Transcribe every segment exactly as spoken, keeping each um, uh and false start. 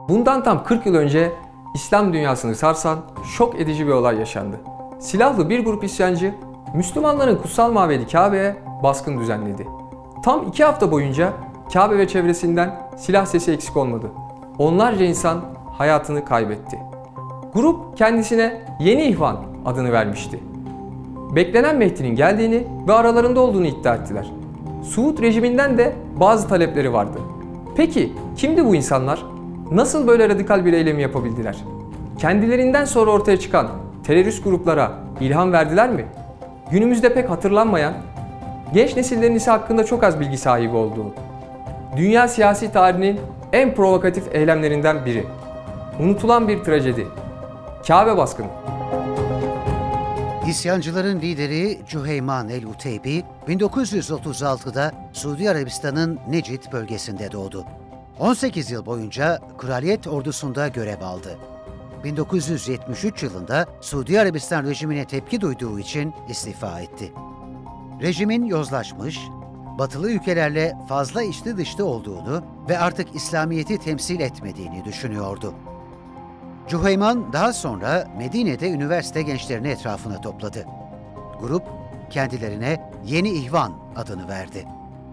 Bundan tam kırk yıl önce İslam dünyasını sarsan şok edici bir olay yaşandı. Silahlı bir grup isyancı Müslümanların kutsal mabedi Kabe'ye baskın düzenledi. Tam iki hafta boyunca Kabe ve çevresinden silah sesi eksik olmadı. Onlarca insan hayatını kaybetti. Grup kendisine Yeni İhvan adını vermişti. Beklenen Mehdi'nin geldiğini ve aralarında olduğunu iddia ettiler. Suud rejiminden de bazı talepleri vardı. Peki kimdi bu insanlar? Nasıl böyle radikal bir eylemi yapabildiler? Kendilerinden sonra ortaya çıkan terörist gruplara ilham verdiler mi? Günümüzde pek hatırlanmayan, genç nesillerin ise hakkında çok az bilgi sahibi olduğu, dünya siyasi tarihinin en provokatif eylemlerinden biri. Unutulan bir trajedi. Kabe baskını. İsyancıların lideri Cüheyman el-Uteybi, bin dokuz yüz otuz altıda Suudi Arabistan'ın Necid bölgesinde doğdu. on sekiz yıl boyunca kraliyet ordusunda görev aldı. bin dokuz yüz yetmiş üç yılında Suudi Arabistan rejimine tepki duyduğu için istifa etti. Rejimin yozlaşmış, batılı ülkelerle fazla içli dışlı olduğunu ve artık İslamiyet'i temsil etmediğini düşünüyordu. Cüheyman daha sonra Medine'de üniversite gençlerini etrafına topladı. Grup kendilerine Yeni İhvan adını verdi.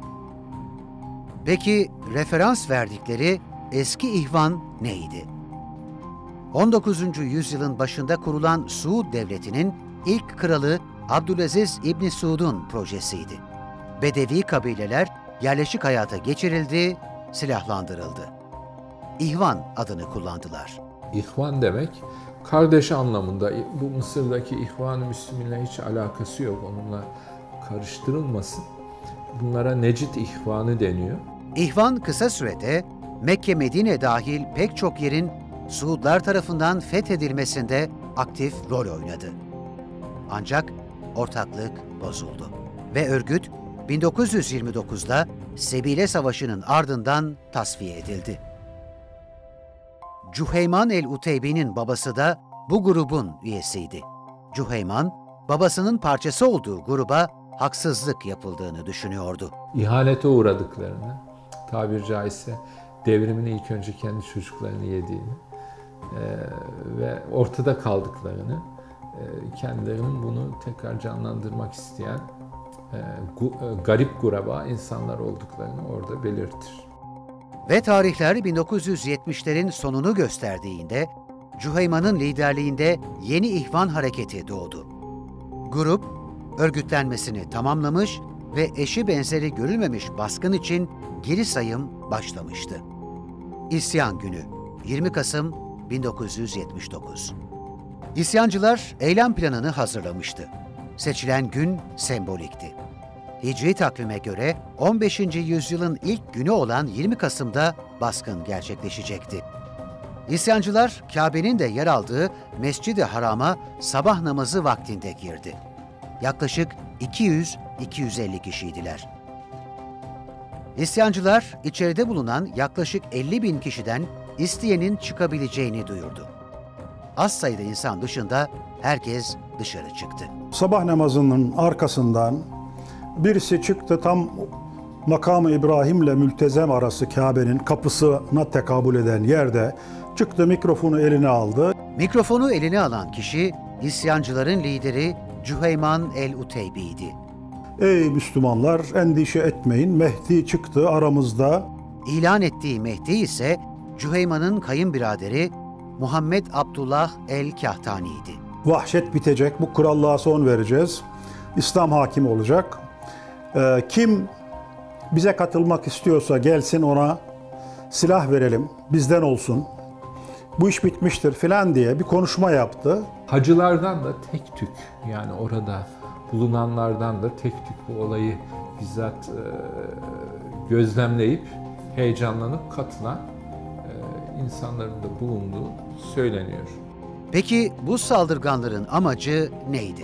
Peki referans verdikleri eski İhvan neydi? on dokuzuncu yüzyılın başında kurulan Suud Devleti'nin ilk kralı Abdülaziz İbni Suud'un projesiydi. Bedevi kabileler yerleşik hayata geçirildi, silahlandırıldı. İhvan adını kullandılar. İhvan demek kardeş anlamında. Bu Mısır'daki İhvan-ı Müslüminle hiç alakası yok. Onunla karıştırılmasın. Bunlara Necid İhvanı deniyor. İhvan kısa sürede Mekke, Medine dahil pek çok yerin Suudlar tarafından fethedilmesinde aktif rol oynadı. Ancak ortaklık bozuldu ve örgüt bin dokuz yüz yirmi dokuzda Sebile Savaşı'nın ardından tasfiye edildi. Cüheyman el-Uteybi'nin babası da bu grubun üyesiydi. Cüheyman, babasının parçası olduğu gruba haksızlık yapıldığını düşünüyordu. İhanete uğradıklarını, tabiri caizse devrimin ilk önce kendi çocuklarını yediğini e, ve ortada kaldıklarını, e, kendilerinin bunu tekrar canlandırmak isteyen e, gu, e, garip gureba insanlar olduklarını orada belirtir. Ve tarihler bin dokuz yüz yetmişlerin sonunu gösterdiğinde Cüheyman'ın liderliğinde Yeni İhvan Hareketi doğdu. Grup, örgütlenmesini tamamlamış ve eşi benzeri görülmemiş baskın için geri sayım başlamıştı. İsyan Günü, yirmi Kasım bin dokuz yüz yetmiş dokuz. İsyancılar eylem planını hazırlamıştı. Seçilen gün sembolikti. Hicri takvime göre on beşinci yüzyılın ilk günü olan yirmi Kasım'da baskın gerçekleşecekti. İsyancılar Kabe'nin de yer aldığı Mescid-i Haram'a sabah namazı vaktinde girdi. Yaklaşık iki yüz iki yüz elli kişiydiler. İsyancılar içeride bulunan yaklaşık elli bin kişiden isteyenin çıkabileceğini duyurdu. Az sayıda insan dışında herkes dışarı çıktı. Sabah namazının arkasından birisi çıktı, tam makamı İbrahim'le Mültezem arası Kabe'nin kapısına tekabül eden yerde çıktı, mikrofonu eline aldı. Mikrofonu eline alan kişi isyancıların lideri Cüheyman el-Uteybi'ydi. Ey Müslümanlar, endişe etmeyin, Mehdi çıktı aramızda. İlan ettiği Mehdi ise Cüheyman'ın kayınbiraderi Muhammed Abdullah el-Kahtani'ydi. Vahşet bitecek, bu krallığa son vereceğiz. İslam hakim olacak. Ee, kim bize katılmak istiyorsa gelsin, ona silah verelim, bizden olsun. Bu iş bitmiştir filan diye bir konuşma yaptı. Hacılardan da tek tük, yani orada bulunanlardan da tek tük bu olayı bizzat e, gözlemleyip heyecanlanıp katılan e, insanların da bulunduğu söyleniyor. Peki bu saldırganların amacı neydi?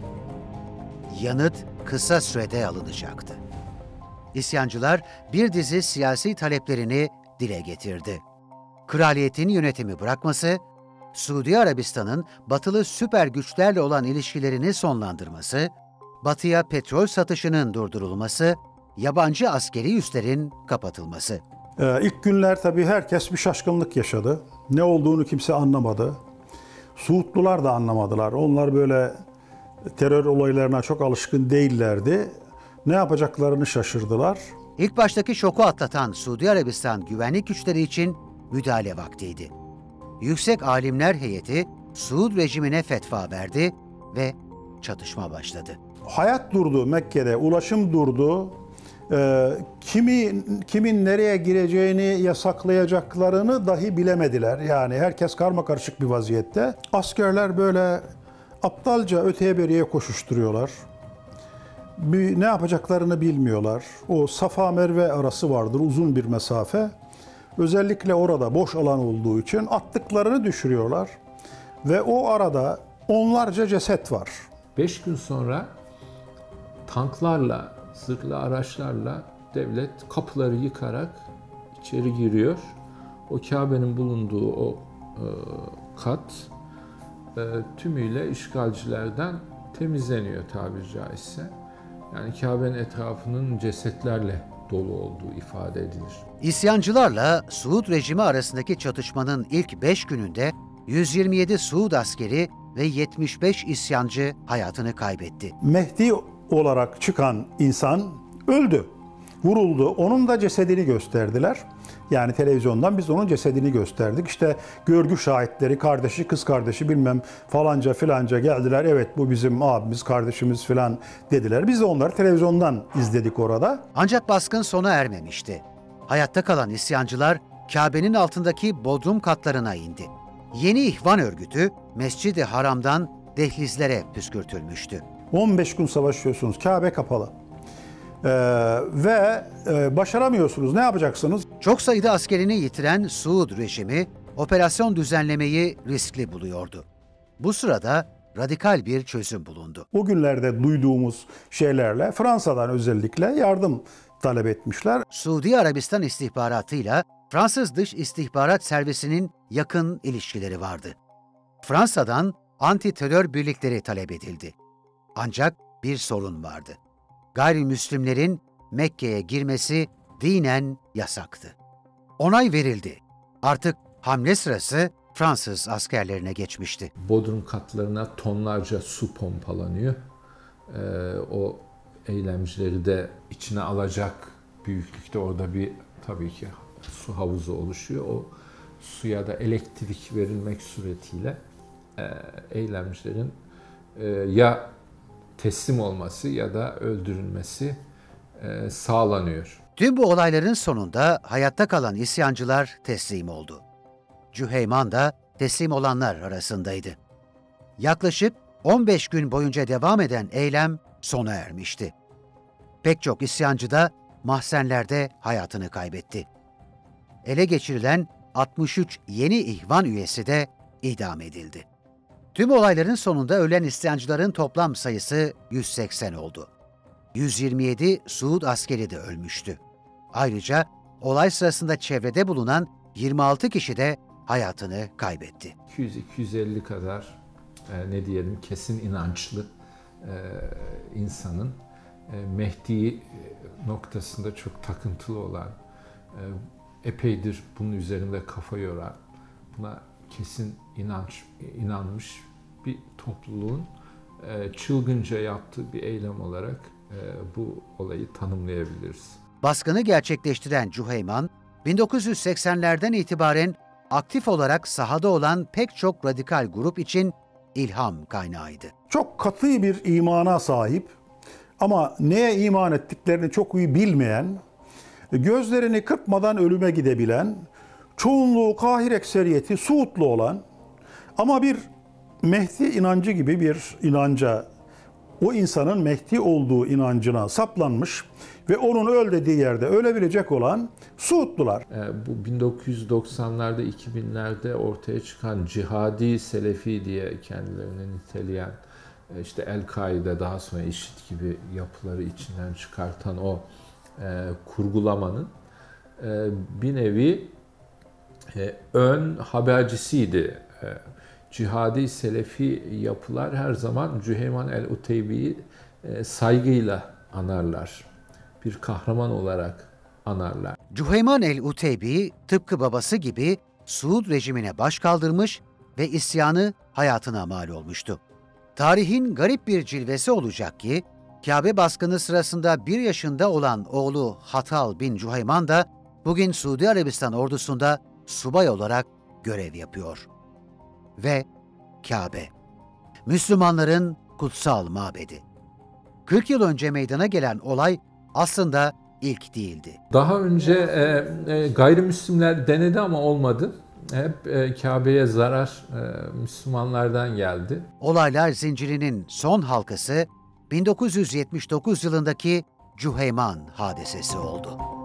Yanıt kısa sürede alınacaktı. İsyancılar bir dizi siyasi taleplerini dile getirdi. Kraliyetin yönetimi bırakması, Suudi Arabistan'ın batılı süper güçlerle olan ilişkilerini sonlandırması, batıya petrol satışının durdurulması, yabancı askeri üslerin kapatılması. Ee, ilk günler tabii herkes bir şaşkınlık yaşadı. Ne olduğunu kimse anlamadı. Suudlular da anlamadılar. Onlar böyle terör olaylarına çok alışkın değillerdi. Ne yapacaklarını şaşırdılar. İlk baştaki şoku atlatan Suudi Arabistan güvenlik güçleri için müdahale vaktiydi. Yüksek Alimler Heyeti Suud rejimine fetva verdi ve çatışma başladı. Hayat durdu Mekke'de, ulaşım durdu. Ee, kimi, kimin nereye gireceğini yasaklayacaklarını dahi bilemediler. Yani herkes karmakarışık bir vaziyette. Askerler böyle aptalca öteye beriye koşuşturuyorlar. Bir, ne yapacaklarını bilmiyorlar. O Safa Merve arası vardır, uzun bir mesafe. Özellikle orada boş alan olduğu için attıklarını düşürüyorlar. Ve o arada onlarca ceset var. Beş gün sonra tanklarla, zırhlı araçlarla devlet kapıları yıkarak içeri giriyor. O Kabe'nin bulunduğu o e, kat e, tümüyle işgalcilerden temizleniyor tabiri caizse. Yani Kabe'nin etrafının cesetlerle dolu olduğu ifade edilir. İsyancılarla Suud rejimi arasındaki çatışmanın ilk beş gününde yüz yirmi yedi Suud askeri ve yetmiş beş isyancı hayatını kaybetti. Mehdi olarak çıkan insan öldü, vuruldu. Onun da cesedini gösterdiler. Yani televizyondan biz onun cesedini gösterdik. İşte görgü şahitleri, kardeşi, kız kardeşi bilmem falanca filanca geldiler. Evet bu bizim abimiz, kardeşimiz filan dediler. Biz de onları televizyondan izledik orada. Ancak baskın sona ermemişti. Hayatta kalan isyancılar Kabe'nin altındaki bodrum katlarına indi. Yeni İhvan örgütü Mescid-i Haram'dan dehlizlere püskürtülmüştü. on beş gün savaşıyorsunuz, Kabe kapalı. Ee, ve e, başaramıyorsunuz. Ne yapacaksınız? Çok sayıda askerini yitiren Suud rejimi operasyon düzenlemeyi riskli buluyordu. Bu sırada radikal bir çözüm bulundu. O günlerde duyduğumuz şeylerle Fransa'dan özellikle yardım talep etmişler. Suudi Arabistan istihbaratıyla Fransız Dış İstihbarat Servisi'nin yakın ilişkileri vardı. Fransa'dan anti-terör birlikleri talep edildi. Ancak bir sorun vardı. Gayrimüslimlerin Mekke'ye girmesi dinen yasaktı. Onay verildi. Artık hamle sırası Fransız askerlerine geçmişti. Bodrum katlarına tonlarca su pompalanıyor. Ee, o eylemcileri de içine alacak büyüklükte orada bir tabii ki su havuzu oluşuyor. O suya da elektrik verilmek suretiyle e, eylemcilerin e, ya teslim olması ya da öldürülmesi e, sağlanıyor. Tüm bu olayların sonunda hayatta kalan isyancılar teslim oldu. Cüheyman da teslim olanlar arasındaydı. Yaklaşık on beş gün boyunca devam eden eylem sona ermişti. Pek çok isyancı da mahzenlerde hayatını kaybetti. Ele geçirilen altmış üç yeni ihvan üyesi de idam edildi. Tüm olayların sonunda ölen isyancıların toplam sayısı yüz seksen oldu. yüz yirmi yedi Suud askeri de ölmüştü. Ayrıca olay sırasında çevrede bulunan yirmi altı kişi de hayatını kaybetti. iki yüz iki yüz elli kadar e, ne diyelim kesin inançlı e, insanın e, Mehdi noktasında çok takıntılı olan, e, epeydir bunun üzerinde kafa yoran, buna kesin inanç inanmış bir topluluğun e, çılgınca yaptığı bir eylem olarak e, bu olayı tanımlayabiliriz. Baskını gerçekleştiren Cüheyman, bin dokuz yüz seksenlerden itibaren aktif olarak sahada olan pek çok radikal grup için ilham kaynağıydı. Çok katı bir imana sahip ama neye iman ettiklerini çok iyi bilmeyen, gözlerini kırpmadan ölüme gidebilen, çoğunluğu kahir ekseriyeti Suudlu olan ama bir Mehdi inancı gibi bir inanca, o insanın Mehdi olduğu inancına saplanmış ve onun öl dediği yerde ölebilecek olan Suudlular. Bu bin dokuz yüz doksanlarda, iki binlerde ortaya çıkan cihadi selefi diye kendilerini niteleyen, işte El-Kaide, daha sonra IŞİD gibi yapıları içinden çıkartan o e, kurgulamanın e, bir nevi e, ön habercisiydi. E, cihadi selefi yapılar her zaman Cüheyman el-Uteybi'yi e, saygıyla anarlar. Bir kahraman olarak anarlar. Cüheyman el-Uteybi tıpkı babası gibi Suud rejimine baş kaldırmış ve isyanı hayatına mal olmuştu. Tarihin garip bir cilvesi olacak ki, Kabe baskını sırasında bir yaşında olan oğlu Hatal bin Cüheyman da bugün Suudi Arabistan ordusunda subay olarak görev yapıyor. Ve Kabe, Müslümanların kutsal mabedi. kırk yıl önce meydana gelen olay aslında ilk değildi. Daha önce e, e, gayrimüslimler denedi ama olmadı. Hep e, Kabe'ye zarar e, Müslümanlardan geldi. Olaylar zincirinin son halkası bin dokuz yüz yetmiş dokuz yılındaki Cüheyman hadisesi oldu.